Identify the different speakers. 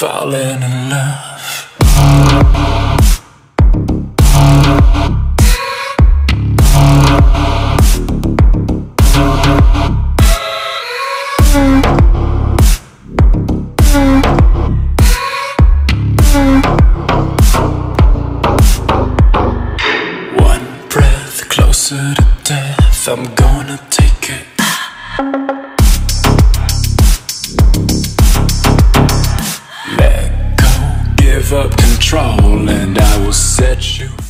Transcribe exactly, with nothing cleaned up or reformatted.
Speaker 1: falling in love. One breath closer to death, I'm gonna take it. Let go, give up control, and I will set you